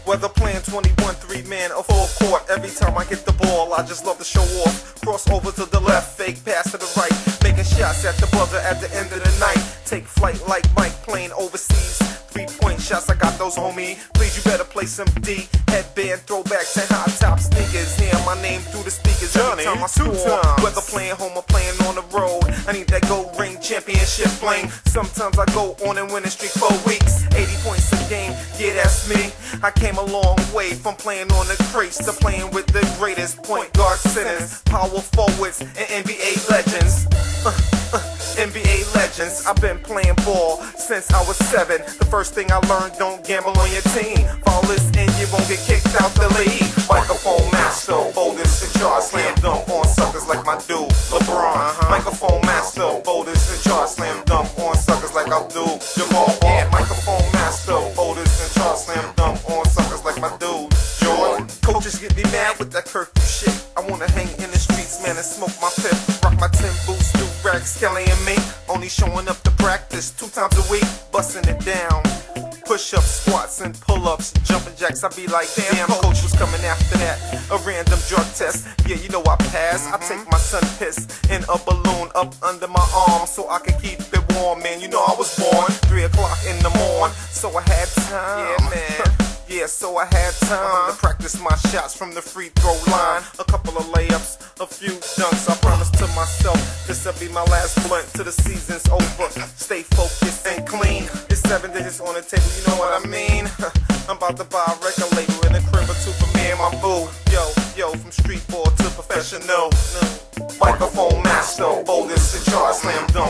Whether playing 21, 3-man or full court, every time I get the ball, I just love to show off. Cross over to the left, fake pass to the right, making shots at the buzzer at the end of the night. Take flight like Mike playing overseas. 3-point shots, I got those, homie. Please, you better play some D. Headband, throwbacks, and high top sneakers. Hear my name through the speakers every time I score. Whether playing home or playing on the road, I need that gold ring championship fling. Sometimes I go on and win a streak for weeks. 80 points a game, yeah, that's me. I came a long way from playing on the crates to playing with the greatest point guard centers, power forwards, and NBA legends. NBA legends. I've been playing ball since I was 7. The first thing I learned, don't gamble on your team. Fall this and you won't get kicked out the league. Microphone master, boldest in charge, slam dunk on suckers like my dude LeBron. Microphone master, boldest in charge, slam dunk on suckers like I do Jamal. Microphone master, boldest in charge, slam dunk on suckers like my dude Jordan. Coaches get me mad with that curfew shit. I wanna hang in the streets, man, and smoke my pip. Rock my 10 boots, do racks, Kelly and me. Only showing up to practice 2 times a week, busting it down. Push-ups, squats, and pull-ups, jumping jacks. I be like, damn, coach was coming after that. A random drug test, yeah, you know I pass. I take my sun piss in a balloon up under my arm so I can keep it warm, man. You know I was born 3 o'clock in the morning, so I had time. Yeah, man. Yeah, so I had time to practice my shots from the free throw line. A couple of layups, a few dunks. I promised to myself this'll be my last blunt till the season's over. Stay focused and clean. It's 7 digits on the table, you know what I mean? I'm about to buy a record label and a crib or 2 for me and my boo. Yo, from street ball to professional. Microphone master, boldest in charge, slam dunk